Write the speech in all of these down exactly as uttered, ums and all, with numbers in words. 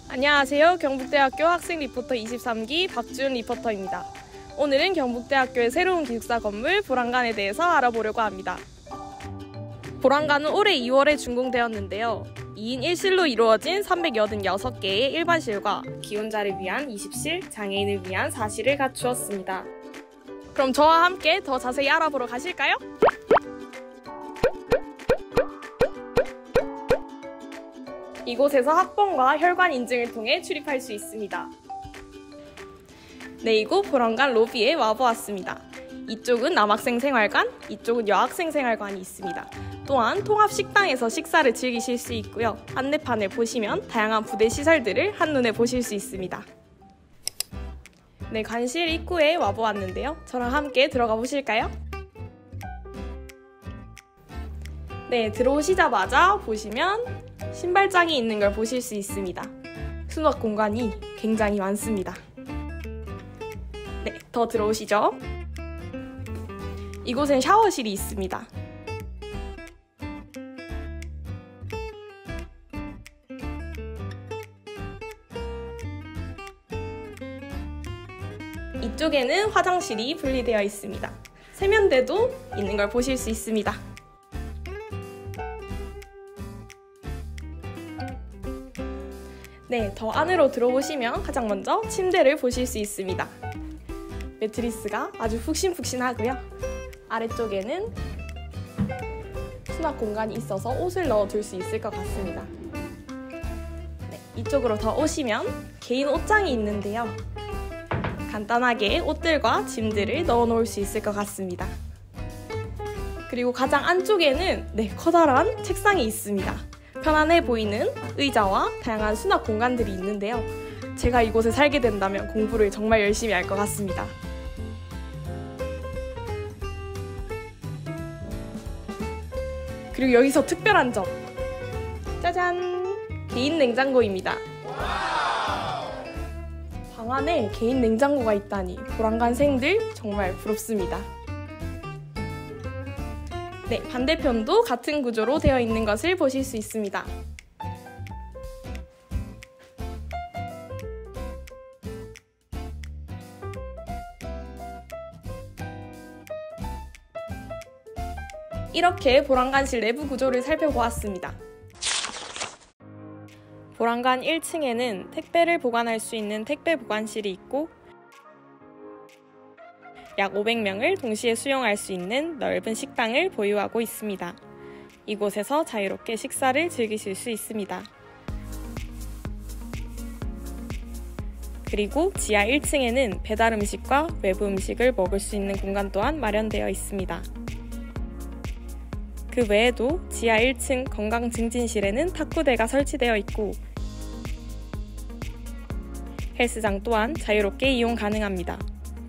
안녕하세요. 경북대학교 학생 리포터 이십삼 기 박지훈 리포터입니다. 오늘은 경북대학교의 새로운 기숙사 건물 보란관에 대해서 알아보려고 합니다. 보란관은 올해 이월에 준공되었는데요. 이 인 일 실로 이루어진 삼백팔십육 개의 일반실과 기혼자를 위한 이십 실, 장애인을 위한 사 실을 갖추었습니다. 그럼 저와 함께 더 자세히 알아보러 가실까요? 이곳에서 학번과 혈관 인증을 통해 출입할 수 있습니다. 네, 이곳 보란관 로비에 와보았습니다. 이쪽은 남학생 생활관, 이쪽은 여학생 생활관이 있습니다. 또한 통합 식당에서 식사를 즐기실 수 있고요. 안내판을 보시면 다양한 부대 시설들을 한눈에 보실 수 있습니다. 네, 관실 입구에 와보았는데요. 저랑 함께 들어가 보실까요? 네, 들어오시자마자 보시면 신발장이 있는 걸 보실 수 있습니다. 수납 공간이 굉장히 많습니다. 네, 더 들어오시죠. 이곳엔 샤워실이 있습니다. 이쪽에는 화장실이 분리되어 있습니다. 세면대도 있는 걸 보실 수 있습니다. 네, 더 안으로 들어오시면 가장 먼저 침대를 보실 수 있습니다. 매트리스가 아주 푹신푹신하고요. 아래쪽에는 수납 공간이 있어서 옷을 넣어둘 수 있을 것 같습니다. 네, 이쪽으로 더 오시면 개인 옷장이 있는데요. 간단하게 옷들과 짐들을 넣어 놓을 수 있을 것 같습니다. 그리고 가장 안쪽에는 네, 커다란 책상이 있습니다. 편안해 보이는 의자와 다양한 수납 공간들이 있는데요. 제가 이곳에 살게 된다면 공부를 정말 열심히 할 것 같습니다. 그리고 여기서 특별한 점! 짜잔! 개인 냉장고입니다. 방 안에 개인 냉장고가 있다니 보란관생들 정말 부럽습니다. 네, 반대편도 같은 구조로 되어 있는 것을 보실 수 있습니다. 이렇게 보란관실 내부 구조를 살펴보았습니다. 보란관 일 층에는 택배를 보관할 수 있는 택배 보관실이 있고 약 오백 명을 동시에 수용할 수 있는 넓은 식당을 보유하고 있습니다. 이곳에서 자유롭게 식사를 즐기실 수 있습니다. 그리고 지하 일 층에는 배달 음식과 외부 음식을 먹을 수 있는 공간 또한 마련되어 있습니다. 그 외에도 지하 일 층 건강증진실에는 탁구대가 설치되어 있고 헬스장 또한 자유롭게 이용 가능합니다.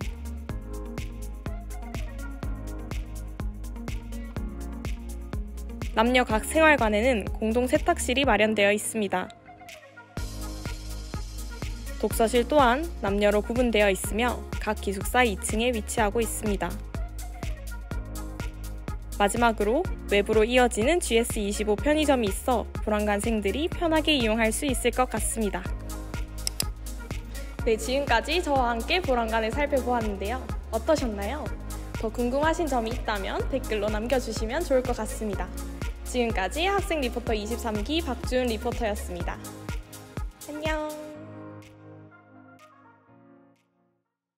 남녀 각 생활관에는 공동 세탁실이 마련되어 있습니다. 독서실 또한 남녀로 구분되어 있으며 각 기숙사 이 층에 위치하고 있습니다. 마지막으로 외부로 이어지는 지 에스 이십오 편의점이 있어 보란관생들이 편하게 이용할 수 있을 것 같습니다. 네, 지금까지 저와 함께 보란관을 살펴보았는데요. 어떠셨나요? 더 궁금하신 점이 있다면 댓글로 남겨주시면 좋을 것 같습니다. 지금까지 학생 리포터 이십삼 기 박지훈 리포터였습니다. 안녕!